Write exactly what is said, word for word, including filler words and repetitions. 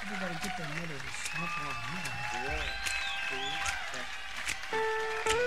You gotta get that middle to snap on. One, two, three.